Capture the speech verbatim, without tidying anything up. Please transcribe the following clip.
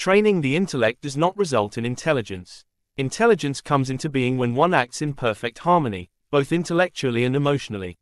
Training the intellect does not result in intelligence. Intelligence comes into being when one acts in perfect harmony, both intellectually and emotionally.